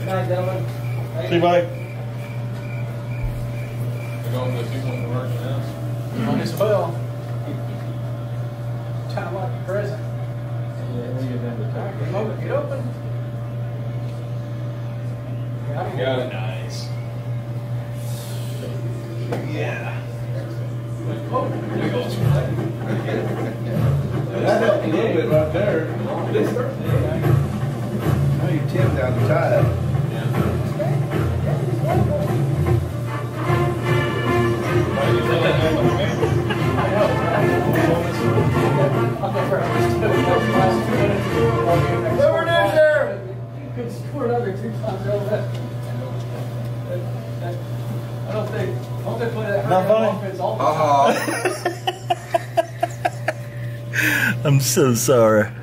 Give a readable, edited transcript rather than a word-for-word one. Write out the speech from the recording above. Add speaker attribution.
Speaker 1: night, gentlemen.
Speaker 2: See you, buddy.
Speaker 3: We're going to see one working out.
Speaker 1: Might as well. Kind of like a present. Get open.
Speaker 3: Got it.
Speaker 2: Nice.
Speaker 3: Yeah.
Speaker 4: That helped a little bit right there. Now you Tim down the tide.
Speaker 1: Over there! You could score another 2 times over. I don't think they play that
Speaker 2: Not funny?
Speaker 1: offense all the time.
Speaker 4: Uh-huh.
Speaker 2: I'm so sorry.